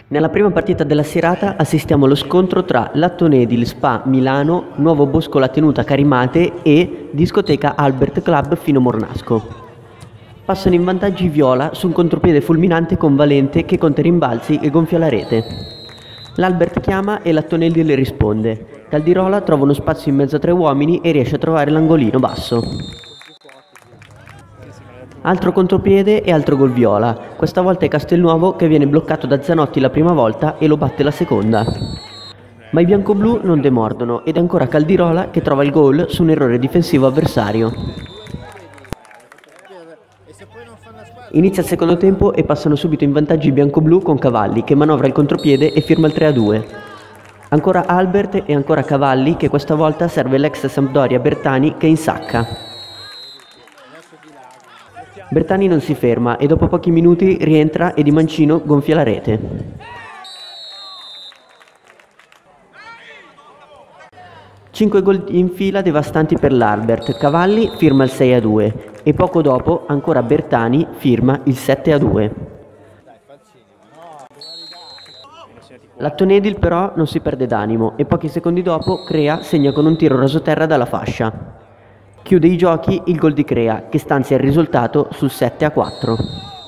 Nella prima partita della serata assistiamo allo scontro tra Lattonedil Spa Milano, Nuovo Bosco La Tenuta Carimate e Discoteca Albert Club Fino Mornasco. Passano in vantaggio i viola su un contropiede fulminante con Valente che conta i rimbalzi e gonfia la rete. L'Albert chiama e Lattonedil risponde. Caldirola trova uno spazio in mezzo a tre uomini e riesce a trovare l'angolino basso. Altro contropiede e altro gol viola. Questa volta è Castelnuovo che viene bloccato da Zanotti la prima volta e lo batte la seconda. Ma i biancoblù non demordono ed è ancora Caldirola che trova il gol su un errore difensivo avversario. Inizia il secondo tempo e passano subito in vantaggio i biancoblù con Cavalli che manovra il contropiede e firma il 3-2. Ancora Albert e ancora Cavalli che questa volta serve l'ex Sampdoria Bertani che insacca. Bertani non si ferma e dopo pochi minuti rientra e di mancino gonfia la rete. Cinque gol in fila devastanti per l'Albert. Cavalli firma il 6-2 e poco dopo ancora Bertani firma il 7-2. Lattonedil però non si perde d'animo e pochi secondi dopo Crea segna con un tiro rasoterra dalla fascia. Chiude i giochi il gol di Crea che stanzia il risultato sul 7-4.